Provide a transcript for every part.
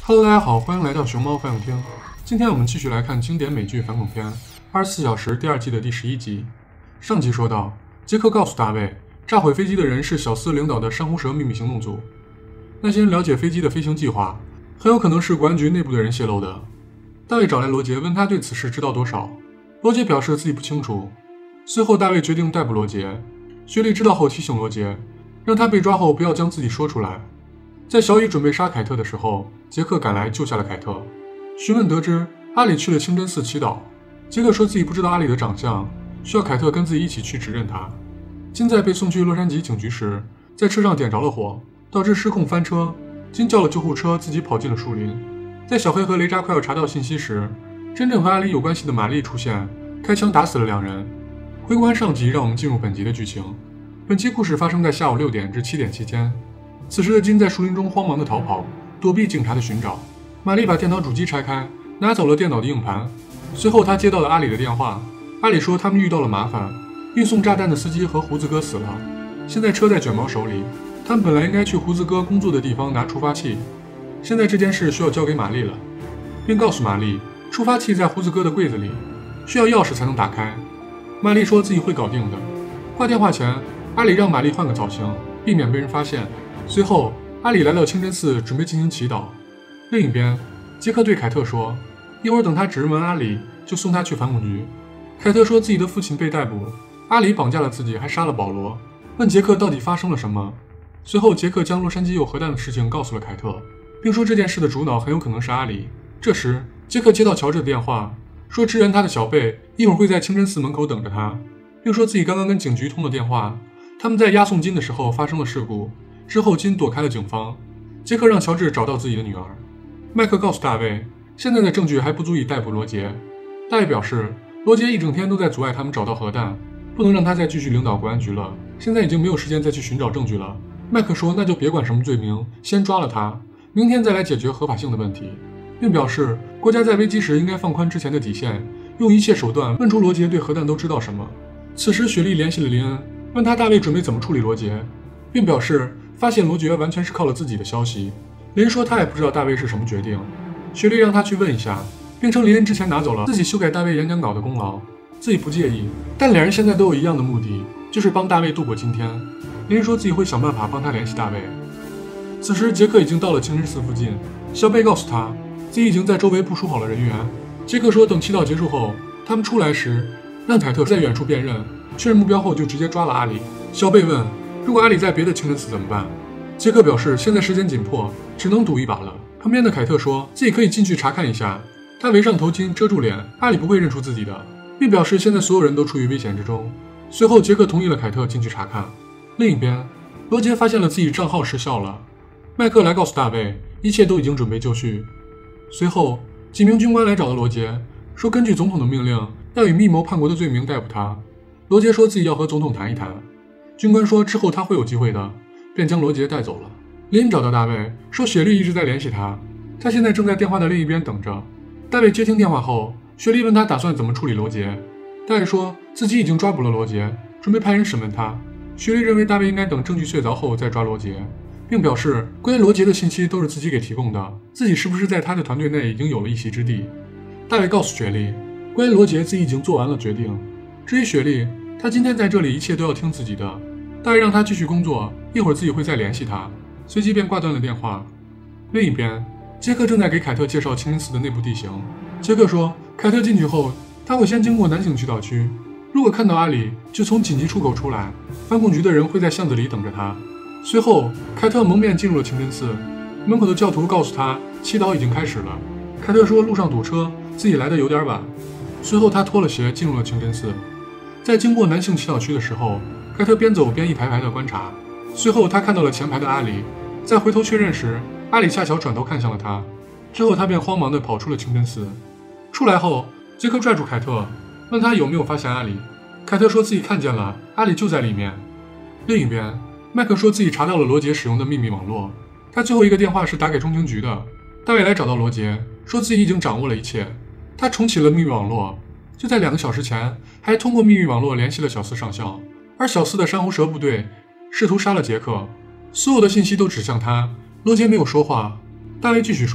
Hello， 大家好，欢迎来到熊猫反恐厅。今天我们继续来看经典美剧反恐片《24小时》第2季的第11集。上集说到，杰克告诉大卫，炸毁飞机的人是小斯领导的珊瑚蛇秘密行动组。那些人了解飞机的飞行计划，很有可能是国安局内部的人泄露的。大卫找来罗杰，问他对此事知道多少。罗杰表示自己不清楚。随后，大卫决定逮捕罗杰。雪莉知道后提醒罗杰，让他被抓后不要将自己说出来。在小雨准备杀凯特的时候，杰克赶来救下了凯特。询问得知，阿里去了清真寺祈祷。杰克说自己不知道阿里的长相，需要凯特跟自己一起去指认他。金在被送去洛杉矶警局时，在车上点着了火，导致失控翻车。金叫了救护车，自己跑进了树林。在小黑和雷扎快要查到信息时，真正和阿里有关系的玛丽出现，开枪打死了2人。回观上集，让我们进入本集的剧情。本期故事发生在下午6点至7点期间。此时的金在树林中慌忙地逃跑，躲避警察的寻找。玛丽把电脑主机拆开，拿走了电脑的硬盘。随后她接到了阿里的电话，阿里说他们遇到了麻烦，运送炸弹的司机和胡子哥死了，现在车在卷毛手里，他们本来应该去胡子哥工作的地方拿触发器，现在这件事需要交给玛丽了，并告诉玛丽触发器在胡子哥的柜子里，需要钥匙才能打开。玛丽说自己会搞定的。挂电话前，阿里让玛丽换个造型，避免被人发现。随后，阿里来到清真寺，准备进行祈祷。另一边，杰克对凯特说：“一会儿等他指认完阿里，就送他去反恐局。”凯特说自己的父亲被逮捕，阿里绑架了自己，还杀了保罗，问杰克到底发生了什么。随后，杰克将洛杉矶有核弹的事情告诉了凯特，并说这件事的主脑很有可能是阿里。这时，杰克接到乔治的电话，说支援他的小贝一会儿会在清真寺门口等着他，并说自己刚刚跟警局通了电话，他们在押送金的时候发生了事故。之后，金躲开了警方。杰克让乔治找到自己的女儿。麦克告诉大卫，现在的证据还不足以逮捕罗杰。大卫表示，罗杰一整天都在阻碍他们找到核弹，不能让他再继续领导国安局了。现在已经没有时间再去寻找证据了。麦克说，那就别管什么罪名，先抓了他，明天再来解决合法性的问题，并表示国家在危机时应该放宽之前的底线，用一切手段问出罗杰对核弹都知道什么。此时，雪莉联系了林恩，问他大卫准备怎么处理罗杰，并表示发现罗杰完全是靠了自己的消息。林恩说他也不知道大卫是什么决定。雪莉让他去问一下，并称林恩之前拿走了自己修改大卫演讲稿的功劳，自己不介意，但两人现在都有一样的目的，就是帮大卫度过今天。林恩说自己会想办法帮他联系大卫。此时杰克已经到了清真寺附近，小贝告诉他自己已经在周围部署好了人员。杰克说等祈祷结束后，他们出来时让凯特在远处辨认，确认目标后就直接抓了阿里。小贝问，如果阿里在别的清真寺怎么办？杰克表示现在时间紧迫，只能赌一把了。旁边的凯特说自己可以进去查看一下，他围上头巾遮住脸，阿里不会认出自己的，并表示现在所有人都处于危险之中。随后杰克同意了凯特进去查看。另一边，罗杰发现了自己账号失效了，麦克来告诉大卫一切都已经准备就绪。随后几名军官来找到罗杰，说根据总统的命令要以密谋叛国的罪名逮捕他。罗杰说自己要和总统谈一谈，军官说之后他会有机会的，便将罗杰带走了。林找到大卫，说雪莉一直在联系他，他现在正在电话的另一边等着。大卫接听电话后，雪莉问他打算怎么处理罗杰。大卫说自己已经抓捕了罗杰，准备派人审问他。雪莉认为大卫应该等证据确凿后再抓罗杰，并表示关于罗杰的信息都是自己给提供的，自己是不是在他的团队内已经有了一席之地。大卫告诉雪莉，关于罗杰自己已经做完了决定。至于雪莉，他今天在这里一切都要听自己的。大卫让他继续工作，一会儿自己会再联系他，随即便挂断了电话。另一边，杰克正在给凯特介绍清真寺的内部地形。杰克说凯特进去后，他会先经过男性祈祷区，如果看到阿里，就从紧急出口出来，反恐局的人会在巷子里等着他。随后凯特蒙面进入了清真寺，门口的教徒告诉他祈祷已经开始了。凯特说路上堵车，自己来的有点晚。随后他脱了鞋进入了清真寺。在经过男性祈祷区的时候，凯特边走边一排排的观察。随后他看到了前排的阿里，在回头确认时，阿里恰巧转头看向了他。之后他便慌忙地跑出了清真寺。出来后，杰克拽住凯特，问他有没有发现阿里。凯特说自己看见了，阿里就在里面。另一边，麦克说自己查到了罗杰使用的秘密网络，他最后一个电话是打给中情局的。大卫来找到罗杰，说自己已经掌握了一切，他重启了秘密网络，就在2个小时前还通过秘密网络联系了小斯上校，而小斯的珊瑚蛇部队试图杀了杰克，所有的信息都指向他。罗杰没有说话。大卫继续说，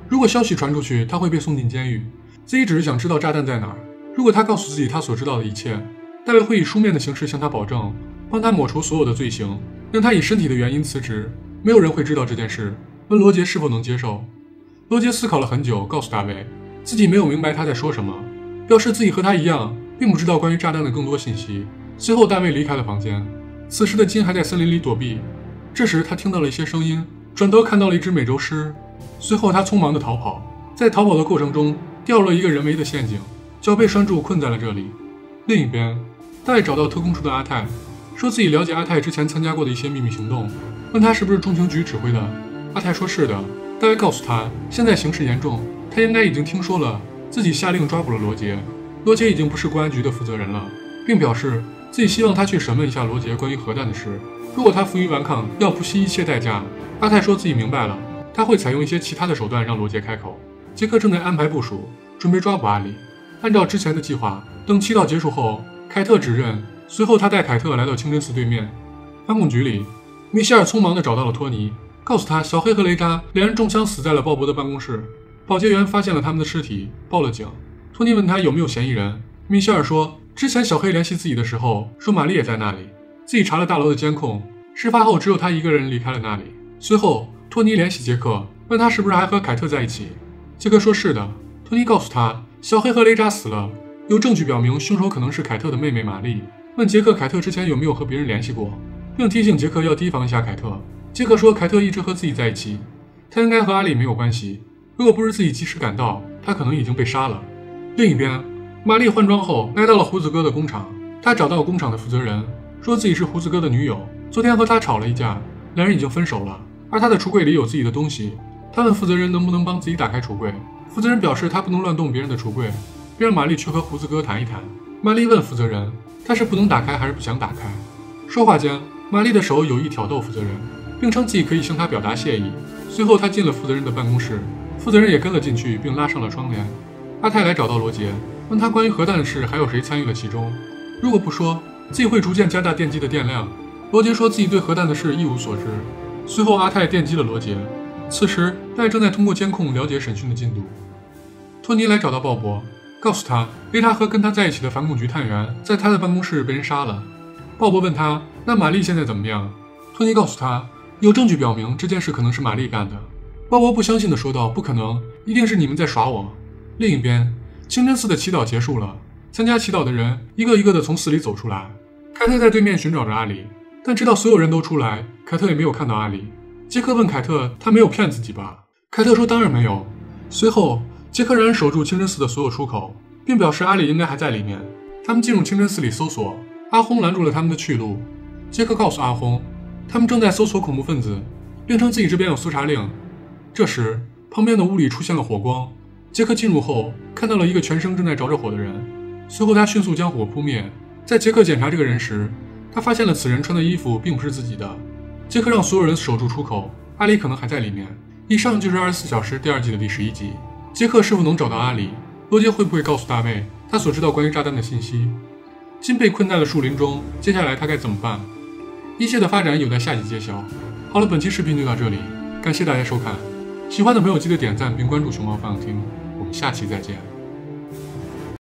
如果消息传出去，他会被送进监狱。自己只是想知道炸弹在哪儿。如果他告诉自己他所知道的一切，大卫会以书面的形式向他保证，帮他抹除所有的罪行，让他以身体的原因辞职。没有人会知道这件事。问罗杰是否能接受。罗杰思考了很久，告诉大卫自己没有明白他在说什么，表示自己和他一样，并不知道关于炸弹的更多信息。随后大卫离开了房间。此时的金还在森林里躲避。这时他听到了一些声音，转头看到了一只美洲狮。随后他匆忙地逃跑，在逃跑的过程中掉入了一个人为的陷阱，脚被拴住困在了这里。另一边，大卫找到特工处的阿泰，说自己了解阿泰之前参加过的一些秘密行动，问他是不是中情局指挥的。阿泰说是的。大卫告诉他现在形势严重，他应该已经听说了自己下令抓捕了罗杰，罗杰已经不是公安局的负责人了，并表示自己希望他去审问一下罗杰关于核弹的事，如果他负隅顽抗，要不惜一切代价。阿泰说自己明白了，他会采用一些其他的手段让罗杰开口。杰克正在安排部署，准备抓捕阿里。按照之前的计划，等祈祷结束后，凯特指认。随后他带凯特来到清真寺对面反恐局里，米歇尔匆忙地找到了托尼，告诉他小黑和雷扎两人中枪死在了鲍勃的办公室，保洁员发现了他们的尸体，报了警。托尼问他有没有嫌疑人，米歇尔说之前小黑联系自己的时候说玛丽也在那里，自己查了大楼的监控，事发后只有他一个人离开了那里。随后托尼联系杰克，问他是不是还和凯特在一起。杰克说是的。托尼告诉他小黑和雷扎死了，有证据表明凶手可能是凯特的妹妹玛丽，问杰克凯特之前有没有和别人联系过，并提醒杰克要提防一下凯特。杰克说凯特一直和自己在一起，他应该和阿里没有关系，如果不是自己及时赶到，他可能已经被杀了。另一边，玛丽换装后来到了胡子哥的工厂，她找到工厂的负责人，说自己是胡子哥的女友，昨天和他吵了一架，两人已经分手了，而他的橱柜里有自己的东西。他问负责人能不能帮自己打开橱柜，负责人表示他不能乱动别人的橱柜，并让玛丽去和胡子哥谈一谈。玛丽问负责人他是不能打开还是不想打开。说话间，玛丽的手有意挑逗负责人，并称自己可以向他表达谢意。随后他进了负责人的办公室，负责人也跟了进去，并拉上了窗帘。阿泰来找到罗杰，问他关于核弹的事还有谁参与了其中，如果不说，自己会逐渐加大电击的电量。罗杰说自己对核弹的事一无所知。随后阿泰电击了罗杰。此时戴正在通过监控了解审讯的进度。托尼来找到鲍勃，告诉他雷塔和跟他在一起的反恐局探员在他的办公室被人杀了。鲍勃问他那玛丽现在怎么样，托尼告诉他有证据表明这件事可能是玛丽干的。鲍勃不相信地说道不可能，一定是你们在耍我。另一边，清真寺的祈祷结束了，参加祈祷的人一个一个地从寺里走出来。凯特在对面寻找着阿里，但直到所有人都出来，凯特也没有看到阿里。杰克问凯特他没有骗自己吧，凯特说当然没有。随后杰克让人守住清真寺的所有出口，并表示阿里应该还在里面。他们进入清真寺里搜索，阿轰拦住了他们的去路。杰克告诉阿轰他们正在搜索恐怖分子，并称自己这边有搜查令。这时旁边的屋里出现了火光，杰克进入后看到了一个全身正在着着火的人，随后他迅速将火扑灭。在杰克检查这个人时，他发现了此人穿的衣服并不是自己的。杰克让所有人守住出口，阿里可能还在里面。以上就是24小时第2季的第11集。杰克是否能找到阿里？罗杰会不会告诉大卫他所知道关于炸弹的信息？金被困在了树林中，接下来他该怎么办？一切的发展有待下集揭晓。好了，本期视频就到这里，感谢大家收看。喜欢的朋友记得点赞并关注熊猫方向听，我们下期再见。